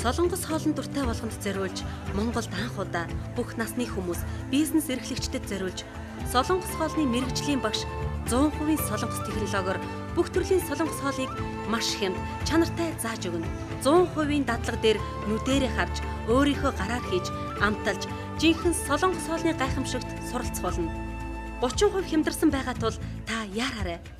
Солонгос хоолн дуртай болгонд зориулж, Монголд анх удаа бүх насны хүмүүс, бизнес эрхлэгчдэд зориулж, солонгос хоолны мэрэгжлийн багш 100% солонгос технологиор бүх төрлийн солонгос хоолыг маш хямд, чанартай зааж өгнө. 100% дадлага дээр нүдэрээ харж, өөрийнхөө гараар хийж, амталж, жинхэнэ солонгос хоолны гайхамшигт суралцах болно. 30% хямдарсан байгаа тул та яараарай.